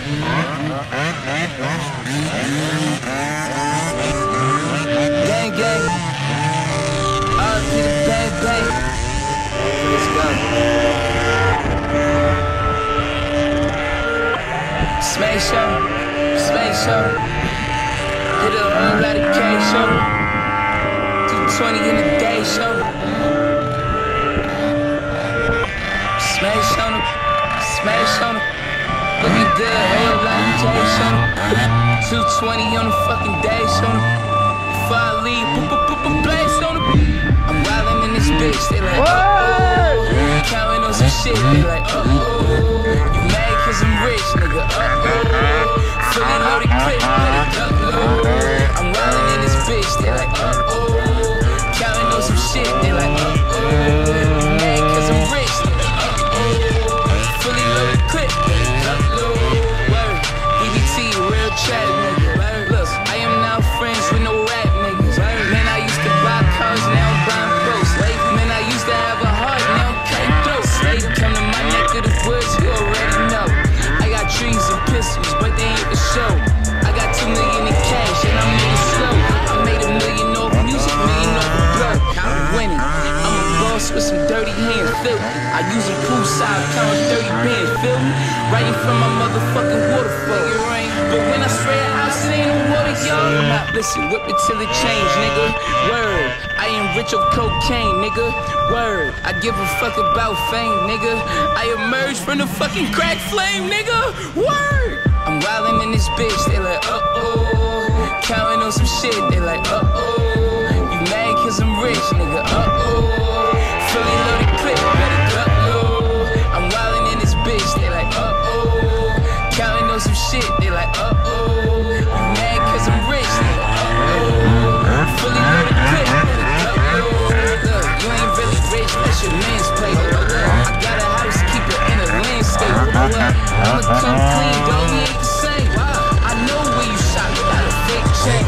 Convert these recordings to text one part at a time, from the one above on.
Gang, gang. All to the bang, bang. Let's go. Smash show, smash show. Hit a whole lot of cash show. 220 in the day show. Smash on them, smash on them. Looking good, whole lot of cash on them. 220 on the fucking day show. Before I leave, blast on them. I'm wildin' in this bitch, they like, uh-oh. Counting on some shit, they like, uh-oh. You mad cause I'm rich, nigga, uh-oh. Fully loaded clip, better duck low. I'm wildin' in this bitch, they like, uh-oh. Counting on some shit, they like, uh-oh. You mad cause I'm rich, nigga, uh-oh. Fully loaded clip, better duck low. Word, EBT, real chat, nigga. Look, I am now friends with no rap niggas. Man, I used to buy cars, now I'm buying boats. Man, I used to have a heart, now I'm cutting throats. Come to my neck of the woods, you already know. I got trees and pistols, but they ain't the show. I got 2 million in cash, and I'm making slow. I made $1 million off music, $1 million off the blood. I'm winning. I'm a boss with some dirty hands, feel me? I use them poolside, counting 30 bands, feel me? Writing from my motherfucking waterfall. But when I spray a house, it ain't no water, y'all. Listen, whip it till it change, nigga. Word, I am rich of cocaine, nigga. Word, I give a fuck about fame, nigga. I emerged from the fucking crack flame, nigga. Word, I'm wildin' in this bitch, they like, uh-oh. Counting on some shit, they like, uh-oh. You mad cause I'm rich, nigga, uh-oh. Fully loaded clip, better duck low. I'm wildin' in this bitch, they like, uh-oh. Counting on some shit, they like, uh-oh. You mad cause I'm rich, nigga, uh-oh. Fully loaded clip, better duck low. Look, you ain't really rich, that's your man's play. I got a house, keep it in a landscape. I'ma come clean, dog, we ain't the same. I know where you shot, you got a fake chain.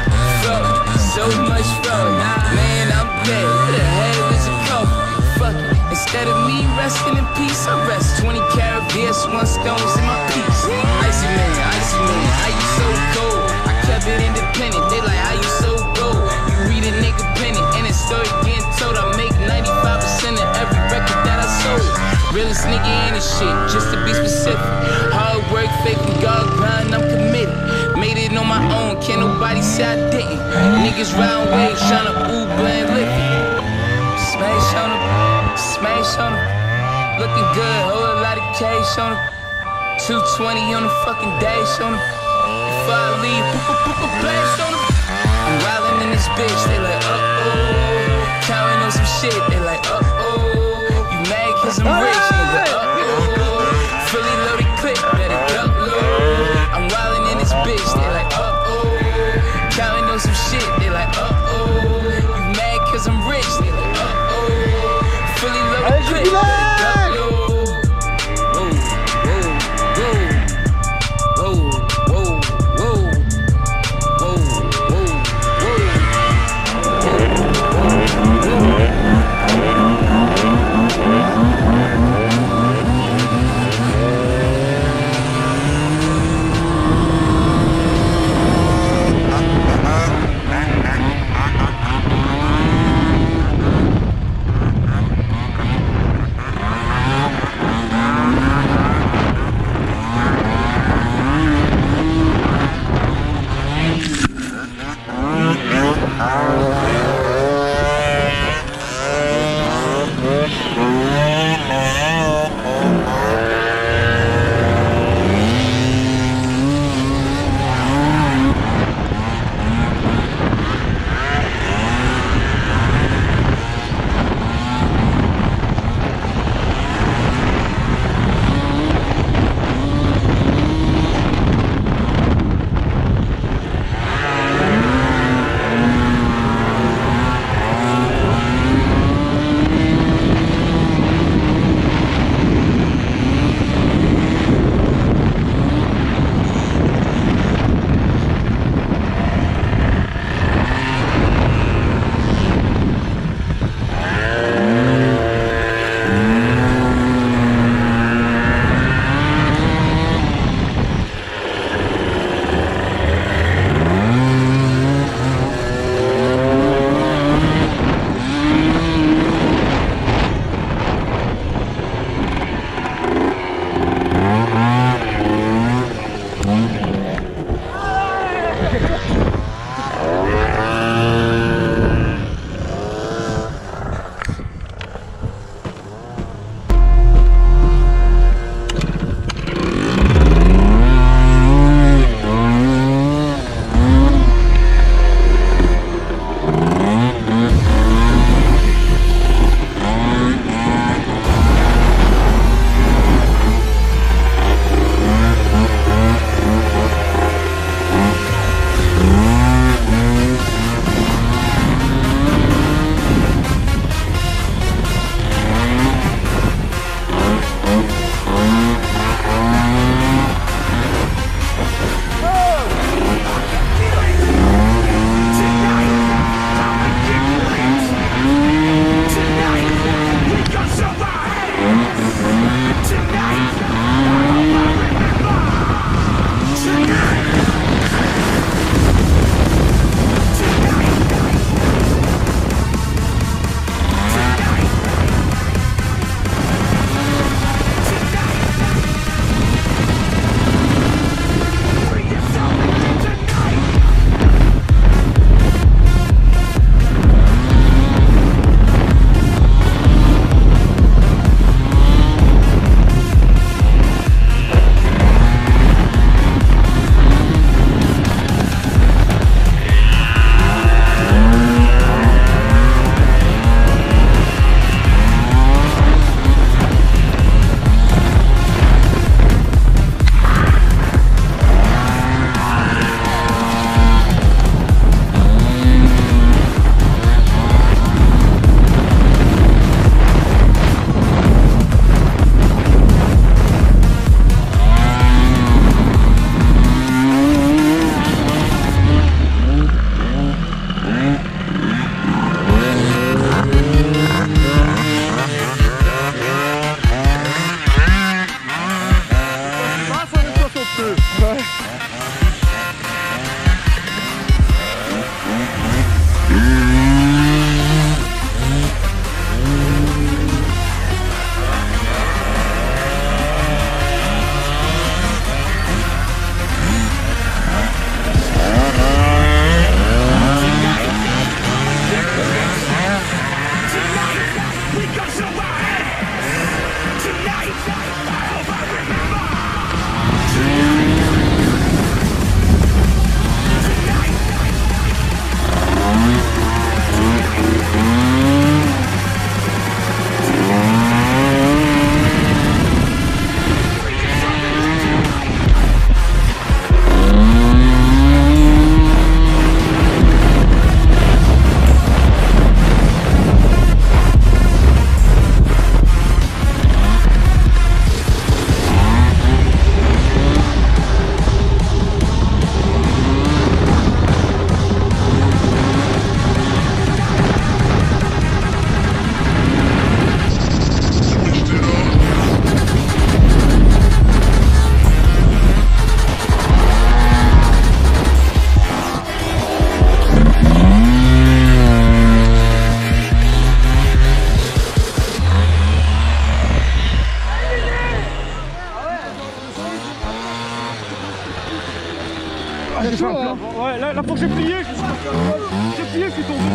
So much fraud, man, I'm dead. Where the hell is it come? Fuck it. Instead of me resting in peace, I rest 20 carat VS1 stones in my piece. Icy man, how you so cold? I kept it independent, they like, how you so gold? You read a nigga penny, and it's story getting told. I make 95% of every record that I sold. Realest nigga in this shit, just to be specific. Hard work, faith in God, grind, I'm committed. Made it on my own, can't nobody say I didn't. Niggas round waves, tryna Uber and lift it. Smash on them, smash on them. Looking good, whole lot of cash on them. 220 on the fucking dash on them. Before I leave, blast on them. I'm wildin' in this bitch, they like, uh-oh. Counting on some shit, they like, uh-oh. You mad cause I'm rich, nigga, uh-oh. Fully loaded clip, better duck low. I'm wildin' in this bitch, they like, uh-oh. Counting on some shit, they like, uh-oh. You mad cause I'm rich, they like, uh-oh. Fully loaded clip, better duck low. Whoa. J'ai chaud, hein. Ouais, là faut que j'ai plié, je suis tombé.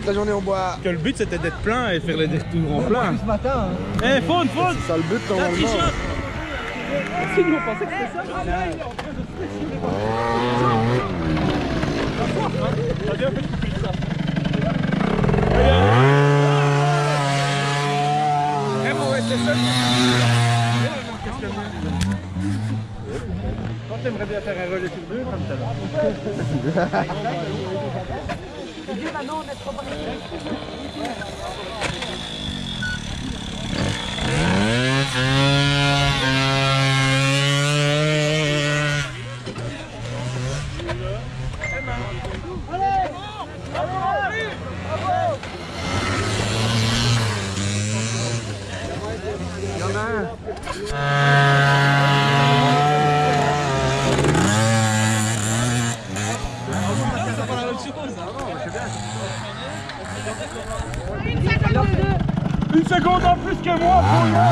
toute la journée on boit. Que le but c'était d'être plein et faire les retours en plein. Ce matin. Eh, faune, faune. C'est ça le but normalement. Si nous on pensait que c'était ça. T'as bien fait de couper ça. Eh, faut être les seuls. Quand t'aimerais bien faire un relais sur deux, comme ça là. Une seconde en plus que moi pour moi.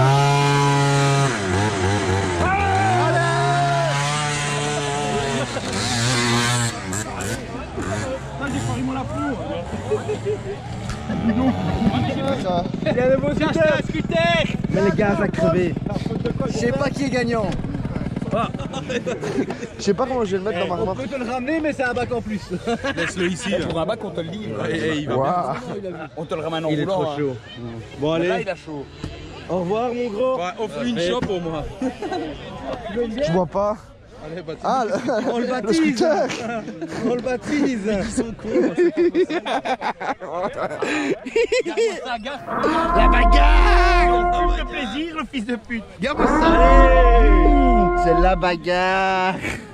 J'ai pris mon lapin. Il y a le beau scooter. Mais les gars, ça a crevé. Je sais pas qui est gagnant. Je sais pas comment je vais le mettre dans ma On remorque. peut te le ramener, mais c'est un bac en plus. Laisse-le ici. Là. Pour un bac, on te le livre. Il va Waouh. On te le ramène en Il est roulant. trop chaud. Bon, Là, allez. il a chaud. Au revoir, mon gros. Ouais, offre-lui une chope au moins. Je vois pas. Allez, bah, Ah, On le le baptise. scooter. On le baptise. Ils sont cons. La bagarre. Tu me fais plaisir, le fils de pute. Regarde ça. C'est la bagarre.